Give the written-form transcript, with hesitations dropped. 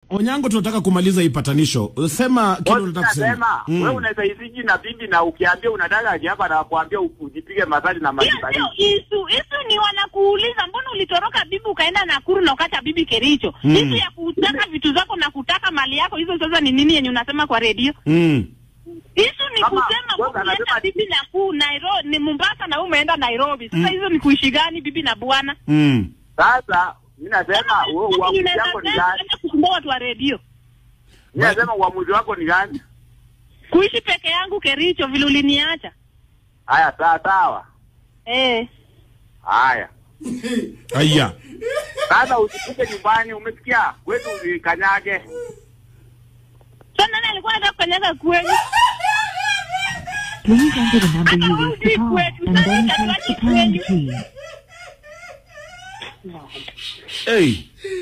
Onyango, tunataka kumaliza hii patanisho. Sema kile unataka kusema. Wewe unaweza isiji na bibi na ukiambia unataka aje hapa na kuambia ujipige masali na majibali. Isu ni wanakuuliza mbona ulitoroka bibi ukaenda Nakuru na ukacha bibi Kericho. Isu ya kutaka vitu zako na kutaka mali yako hizo sasa ni nini yenye unasema kwa radio? Isu ni kusema unaenda bibi na Nairobi ni Mombasa na umeenda Nairobi. Sasa hizo ni kuishi gani bibi na bwana? Sasa mimi nasema wewe uamuzi wako ni gani? Kusumbua watu wa radio. Mimi nasema uamuzi wako ni gani? Kuishi peke yangu Kericho vile uliniacha. Haya sawa. Haya. Aya. Sasa usifike nyumbani umesikia? Kwetu ukanyage. Sasa nani alikuwa anataka kukanyaga kweli? Please enter the number you wish to call and then press the pound key. Hey.